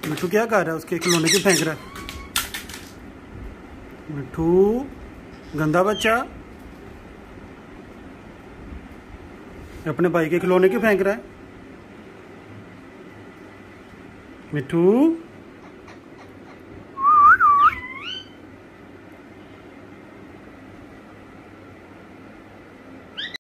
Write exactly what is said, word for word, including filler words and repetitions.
मिट्ठू क्या कर रहा है? उसके खिलौने क्यों फेंक रहा है? मिट्ठू गंदा बच्चा अपने भाई के खिलौने क्यों फेंक रहा है? मिट्ठू